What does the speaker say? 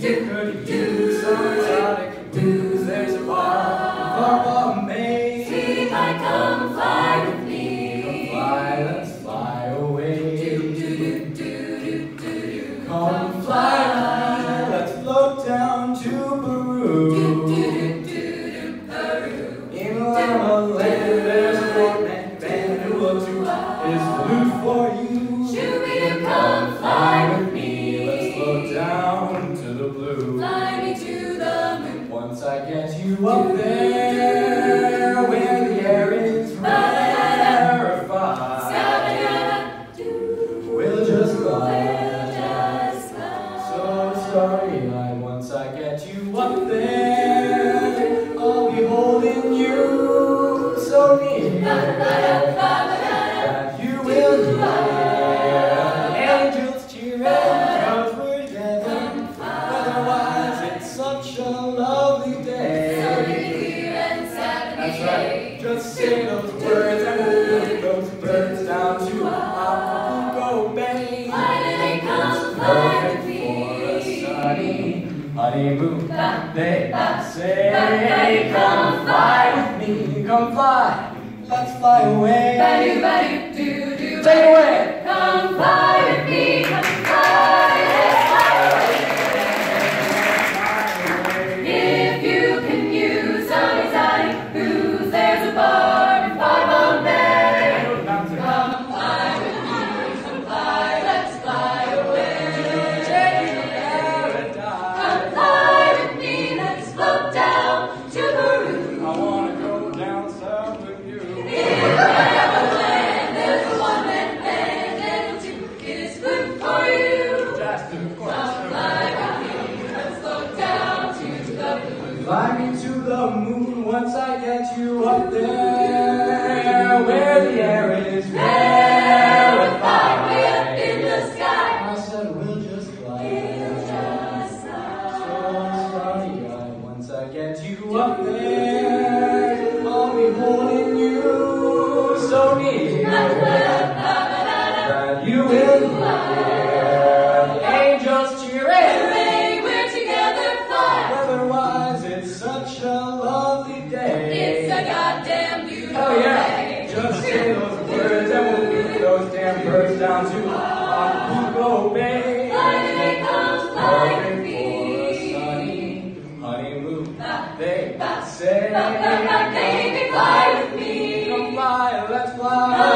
could use some exotic blues. There's a bar for me. Sweetie pie, come fly with me. Come fly, let's fly away. Come fly, let's float down to Peru. In Lama Land, there's a four-man band who will toot his flute for you. Come fly with me. Let's float down to the blue. Fly me to the moon. Once I get you up there, where the air is rarefied, we'll just fly. So starry-eyed. Once I get you up there, I'll be holding you so near that you will hear angels cheering 'cause we're together. Weather-wise, it's such a lovely day. That's right. Just say those words and we'll put those birds down to Acapulco Bay. Come fly with me. Honeymoon, they say, come fly with me, come fly, let's fly away. Take it away. Come fly with me, come fly, let's fly away. If you can use some exotic blues, there's a bar in Bombay. Come fly with me, come fly, let's fly away. Come fly with me, let's float down to Peru. I wanna go down south with you. In Heimann, there's a one-man band, and he'll toot his flute for you. Just of course. Come fly with me, let's float down to the blue. Fly me to the moon once I get you up there, where the air is rarefied. Way up in the sky, I said we'll just fly. we'll just fly. So starry-eyed. Once I get you up there, I'll be holding you so near that you will hear angels cheering. Hooray, we're together, fly. Weather-wise, it's such a lovely day. It's a goddamn beautiful Hell yeah! day. Just say those words and we'll beat those damn birds down to Acapulco Bay. Come fly with For me. a sunny honeymoon, they say, Baby, fly with me. come fly, let's fly.